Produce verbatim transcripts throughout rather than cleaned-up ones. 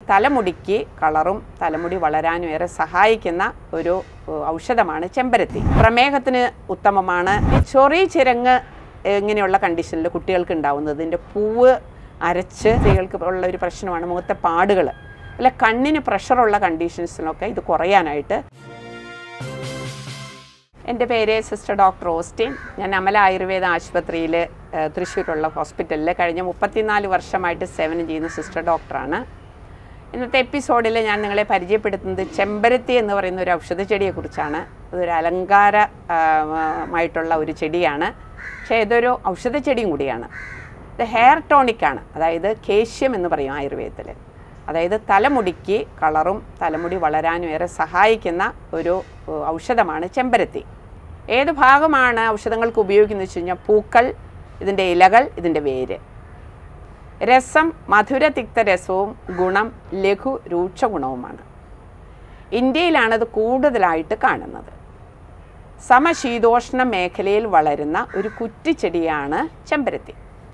തലമുടിക്ക് കളറും തലമുടി വളരാനും ഏറെ സഹായിക്കുന്ന ഒരു ഔഷധമാണ് ചെമ്പരത്തി. പ്രമേഹത്തിന് ഉത്തമമാണ്. ഈ ചൊറി ചിരങ്ങ് ഇങ്ങനെയുള്ള കണ്ടീഷനിൽ കുട്ടികൾക്ക് ഉണ്ടാവുന്നത് ഇതിൻ്റെ പൂവ് അരച്ച് സ്ത്രീകൾക്ക് ഉള്ള ഒരു പ്രശ്നമാണ് മുഖത്തെ പാടുകൾ. അല്ല കണ്ണിന് പ്രഷറുള്ള കണ്ടീഷൻസിനൊക്കെ ഇത് കുറയാനായിട്ട്. എൻ്റെ പേര് സിസ്റ്റർ ഡോക്ടർ ഓസ്റ്റിൻ. ഞാൻ അമല ആയുർവേദ ആശുപത്രിയിൽ തൃശ്ശൂരുള്ള ഹോസ്പിറ്റലിൽ കഴിഞ്ഞ മുപ്പത്തിനാല് വർഷമായിട്ട് സേവനം ചെയ്യുന്ന സിസ്റ്റർ ഡോക്ടറാണ്. ഇന്നത്തെ എപ്പിസോഡിൽ ഞാൻ നിങ്ങളെ പരിചയപ്പെടുത്തുന്നത് ചെമ്പരത്തി എന്ന് പറയുന്ന ഒരു ഔഷധ ചെടിയെക്കുറിച്ചാണ്. അതൊരു അലങ്കാരമായിട്ടുള്ള ഒരു ചെടിയാണ്, പക്ഷേ ഇതൊരു ഔഷധ ചെടിയും കൂടിയാണ്. ഇത് ഹെയർ ടോണിക്കാണ്, അതായത് കേശ്യം എന്ന് പറയും ആയുർവേദത്തിൽ. അതായത് തലമുടിക്ക് കളറും തലമുടി വളരാനും ഏറെ സഹായിക്കുന്ന ഒരു ഔഷധമാണ് ചെമ്പരത്തി. ഏത് ഭാഗമാണ് ഔഷധങ്ങൾക്ക് ഉപയോഗിക്കുന്നത് വെച്ച് കഴിഞ്ഞാൽ പൂക്കൾ, ഇതിൻ്റെ ഇലകൾ, ഇതിൻ്റെ വേര്. രസം മധുരതിക്ത രസവും ഗുണം ലഘു രൂക്ഷ ഗുണവുമാണ്. ഇന്ത്യയിലാണത് കൂടുതലായിട്ട് കാണുന്നത്. സമശീതോഷ്ണ മേഖലയിൽ വളരുന്ന ഒരു കുറ്റിച്ചെടിയാണ് ചെമ്പരത്തി.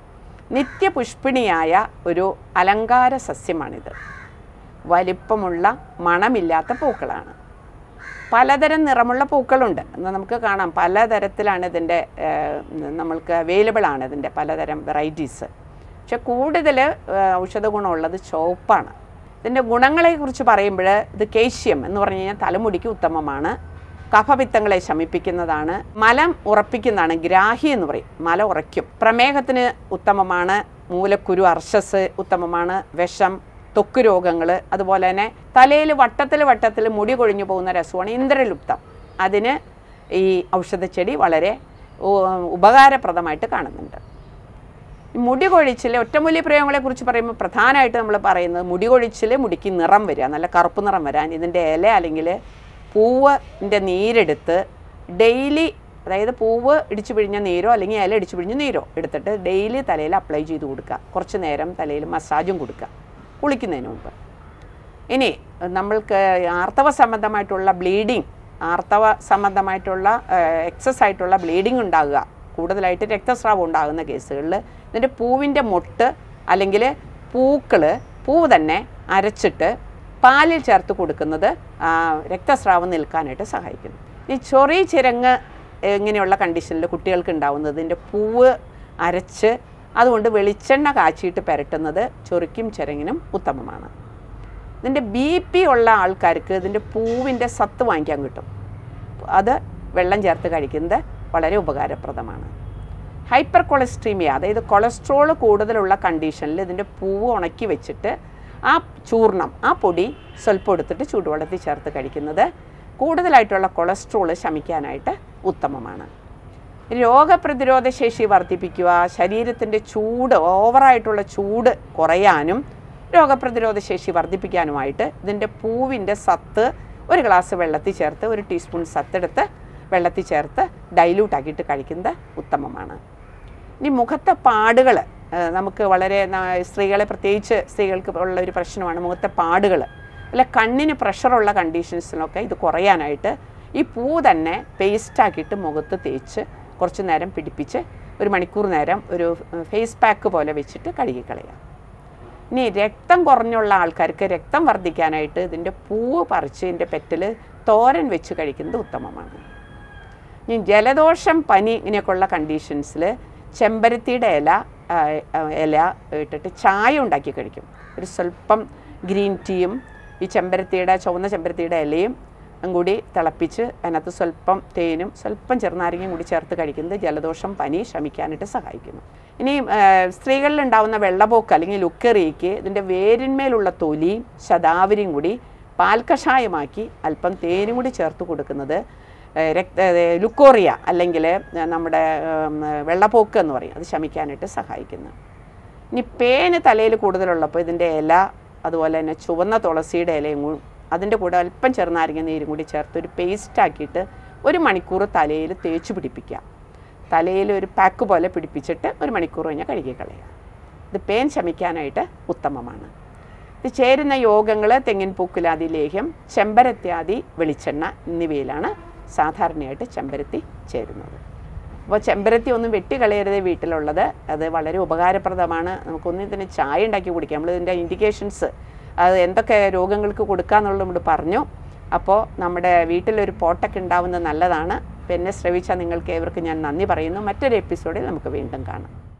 നിത്യപുഷ്പിണിയായ ഒരു അലങ്കാര സസ്യമാണിത്. വലിപ്പമുള്ള മണമില്ലാത്ത പൂക്കളാണ്. പലതരം നിറമുള്ള പൂക്കളുണ്ട്. എന്നാൽ നമുക്ക് കാണാം പലതരത്തിലാണ് ഇതിൻ്റെ നമ്മൾക്ക് അവൈലബിൾ ആണ് ഇതിൻ്റെ പലതരം വെറൈറ്റീസ്. പക്ഷെ കൂടുതൽ ഔഷധ ഗുണമുള്ളത് ചുവപ്പാണ്. ഇതിൻ്റെ ഗുണങ്ങളെക്കുറിച്ച് പറയുമ്പോൾ ഇത് കേശ്യം എന്ന് പറഞ്ഞു കഴിഞ്ഞാൽ തലമുടിക്ക് ഉത്തമമാണ്. കഫപിത്തങ്ങളെ ശമിപ്പിക്കുന്നതാണ്. മലം ഉറപ്പിക്കുന്നതാണ്. ഗ്രാഹി എന്ന് പറയും, മല ഉറയ്ക്കും. പ്രമേഹത്തിന് ഉത്തമമാണ്. മൂലക്കുരു അർശസ് ഉത്തമമാണ്. വിഷം, ത്വക്ക് രോഗങ്ങൾ, അതുപോലെ തന്നെ തലയിൽ വട്ടത്തിൽ വട്ടത്തിൽ മുടി കൊഴിഞ്ഞു പോകുന്ന രസമാണ് ഇന്ദ്രലുപ്തം. അതിന് ഈ ഔഷധച്ചെടി വളരെ ഉപകാരപ്രദമായിട്ട് കാണുന്നുണ്ട്. മുടി കൊഴിച്ചിൽ ഒറ്റമൂലി പ്രയോഗങ്ങളെക്കുറിച്ച് പറയുമ്പോൾ പ്രധാനമായിട്ട് നമ്മൾ പറയുന്നത് മുടി കൊഴിച്ചിൽ, മുടിക്ക് നിറം വരിക, നല്ല കറുപ്പ് നിറം വരാൻ ഇതിൻ്റെ ഇല അല്ലെങ്കിൽ പൂവിൻ്റെ നീരെടുത്ത് ഡെയിലി, അതായത് പൂവ് ഇടിച്ചു പിഴിഞ്ഞ നീരോ അല്ലെങ്കിൽ ഇല ഇടിച്ചു പിഴിഞ്ഞ നീരോ എടുത്തിട്ട് ഡെയിലി തലയിൽ അപ്ലൈ ചെയ്ത് കൊടുക്കുക. കുറച്ച് നേരം തലയിൽ മസാജും കൊടുക്കുക കുളിക്കുന്നതിന് മുമ്പ്. ഇനി നമ്മൾക്ക് ആർത്തവ സംബന്ധമായിട്ടുള്ള ബ്ലീഡിങ്, ആർത്തവ സംബന്ധമായിട്ടുള്ള എക്സസ് ആയിട്ടുള്ള ബ്ലീഡിങ് ഉണ്ടാകുക, കൂടുതലായിട്ട് രക്തസ്രാവം ഉണ്ടാകുന്ന കേസുകളിൽ ഇതിൻ്റെ പൂവിൻ്റെ മൊട്ട് അല്ലെങ്കിൽ പൂക്കൾ, പൂവ് തന്നെ അരച്ചിട്ട് പാലിൽ ചേർത്ത് കൊടുക്കുന്നത് രക്തസ്രാവം നിൽക്കാനായിട്ട് സഹായിക്കുന്നു. ഈ ചൊറി ചിരങ്ങ് ഇങ്ങനെയുള്ള കണ്ടീഷനിൽ കുട്ടികൾക്ക് ഉണ്ടാകുന്നത് ഇതിൻ്റെ പൂവ് അരച്ച് അതുകൊണ്ട് വെളിച്ചെണ്ണ കാച്ചിയിട്ട് പുരട്ടുന്നത് ചൊറിക്കും ചിരങ്ങിനും ഉത്തമമാണ്. ഇതിൻ്റെ ബി പി ഉള്ള ആൾക്കാർക്ക് ഇതിൻ്റെ പൂവിൻ്റെ സത്ത് വാങ്ങിക്കാൻ കിട്ടും. അത് വെള്ളം ചേർത്ത് കഴിക്കുന്നത് വളരെ ഉപകാരപ്രദമാണ്. ഹൈപ്പർ കൊളസ്ട്രീമിയ, അതായത് കൊളസ്ട്രോൾ കൂടുതലുള്ള കണ്ടീഷനിൽ ഇതിൻ്റെ പൂവ് ഉണക്കി വെച്ചിട്ട് ആ ചൂർണം, ആ പൊടി സ്വല്പം എടുത്തിട്ട് ചൂടുവെള്ളത്തിൽ ചേർത്ത് കഴിക്കുന്നത് കൂടുതലായിട്ടുള്ള കൊളസ്ട്രോൾ ശമിക്കാനായിട്ട് ഉത്തമമാണ്. രോഗപ്രതിരോധ ശേഷി വർദ്ധിപ്പിക്കുക, ശരീരത്തിൻ്റെ ചൂട്, ഓവറായിട്ടുള്ള ചൂട് കുറയാനും രോഗപ്രതിരോധ ശേഷി വർദ്ധിപ്പിക്കാനുമായിട്ട് ഇതിൻ്റെ പൂവിൻ്റെ സത്ത് ഒരു ഗ്ലാസ് വെള്ളത്തിൽ ചേർത്ത്, ഒരു ടീസ്പൂൺ സത്തെടുത്ത് വെള്ളത്തിൽ ചേർത്ത് ഡൈല്യൂട്ട് ആക്കിയിട്ട് കഴിക്കുന്നത് ഉത്തമമാണ്. ഇനി മുഖത്തെ പാടുകൾ, നമുക്ക് വളരെ സ്ത്രീകളെ, പ്രത്യേകിച്ച് സ്ത്രീകൾക്ക് ഉള്ള ഒരു പ്രശ്നമാണ് മുഖത്തെ പാടുകൾ. അല്ല കണ്ണിന് പ്രഷറുള്ള കണ്ടീഷൻസിനൊക്കെ ഇത് കുറയാനായിട്ട് ഈ പൂ തന്നെ പേസ്റ്റാക്കിയിട്ട് മുഖത്ത് തേച്ച് കുറച്ച് നേരം പിടിപ്പിച്ച് ഒരു മണിക്കൂർ നേരം ഒരു ഫേസ് പാക്ക് പോലെ വെച്ചിട്ട് കഴുകിക്കളയാം. ഇനി രക്തം കുറഞ്ഞുള്ള ആൾക്കാർക്ക് രക്തം വർദ്ധിക്കാനായിട്ട് ഇതിൻ്റെ പൂവ് പറിച്ച് ഇതിൻ്റെ പെറ്റൽ തോരൻ വെച്ച് കഴിക്കുന്നത് ഉത്തമമാണ്. ഇനി ജലദോഷം, പനി ഇങ്ങനെയൊക്കെയുള്ള കണ്ടീഷൻസിൽ ചെമ്പരത്തിയുടെ ഇല ഇല ഇട്ടിട്ട് ചായ ഉണ്ടാക്കി കഴിക്കും. ഒരു സ്വല്പം ഗ്രീൻ ടീയും ഈ ചെമ്പരത്തിയുടെ, ചുവന്ന ചെമ്പരത്തിയുടെ ഇലയും കൂടി തിളപ്പിച്ച് അതിനകത്ത് സ്വല്പം തേനും സ്വല്പം ചെറുനാരങ്ങയും കൂടി ചേർത്ത് കഴിക്കുന്നത് ജലദോഷം, പനി ശമിക്കാനായിട്ട് സഹായിക്കുന്നു. ഇനി സ്ത്രീകളിൽ ഉണ്ടാകുന്ന വെള്ളപ്പോക്ക് അല്ലെങ്കിൽ ലുക്കറിക്ക് ഇതിൻ്റെ വേരിന്മേലുള്ള തൊലിയും ശതാവരിയും കൂടി പാൽക്കഷായമാക്കി അല്പം തേനും കൂടി ചേർത്ത് കൊടുക്കുന്നത് രക്ത ലുക്കോറിയ അല്ലെങ്കിൽ നമ്മുടെ വെള്ളപ്പോക്ക് എന്ന് പറയും, അത് ശമിക്കാനായിട്ട് സഹായിക്കുന്നു. ഇനി പേന് തലയിൽ കൂടുതലുള്ളപ്പോൾ ഇതിൻ്റെ ഇല, അതുപോലെ തന്നെ ചുവന്ന തുളസിയുടെ ഇലയും അതിൻ്റെ കൂടെ അല്പം ചെറുനാരങ്ങ നീരും കൂടി ചേർത്ത് ഒരു പേസ്റ്റാക്കിയിട്ട് ഒരു മണിക്കൂർ തലയിൽ തേച്ച് പിടിപ്പിക്കുക. തലയിൽ ഒരു പാക്ക് പോലെ പിടിപ്പിച്ചിട്ട് ഒരു മണിക്കൂർ കഴിഞ്ഞാൽ കഴുകിക്കളയുക. ഇത് പേൻ ശമിക്കാനായിട്ട് ഉത്തമമാണ്. ഇത് ചേരുന്ന യോഗങ്ങൾ തെങ്ങിൻ പൂക്കുലാദി ലേഹ്യം, ചെമ്പരത്യാദി വെളിച്ചെണ്ണ എന്നിവയിലാണ് സാധാരണയായിട്ട് ചെമ്പരത്തി ചേരുന്നത്. അപ്പോൾ ചെമ്പരത്തി ഒന്നും വെട്ടിക്കളയരുത് വീട്ടിലുള്ളത്. അത് വളരെ ഉപകാരപ്രദമാണ്. നമുക്കൊന്നും ഇതിന് ചായ ഉണ്ടാക്കി കുടിക്കാം. നമ്മൾ ഇതിൻ്റെ ഇൻഡിക്കേഷൻസ് അത് എന്തൊക്കെ രോഗങ്ങൾക്ക് കൊടുക്കാമെന്നുള്ളത് നമ്മൾ പറഞ്ഞു. അപ്പോൾ നമ്മുടെ വീട്ടിലൊരു പോട്ടൊക്കെ ഉണ്ടാവുന്നത് നല്ലതാണ്. പിന്നെ ശ്രവിച്ച നിങ്ങൾക്ക് ഏവർക്കും ഞാൻ നന്ദി പറയുന്നു. മറ്റൊരു എപ്പിസോഡിൽ നമുക്ക് വീണ്ടും കാണാം.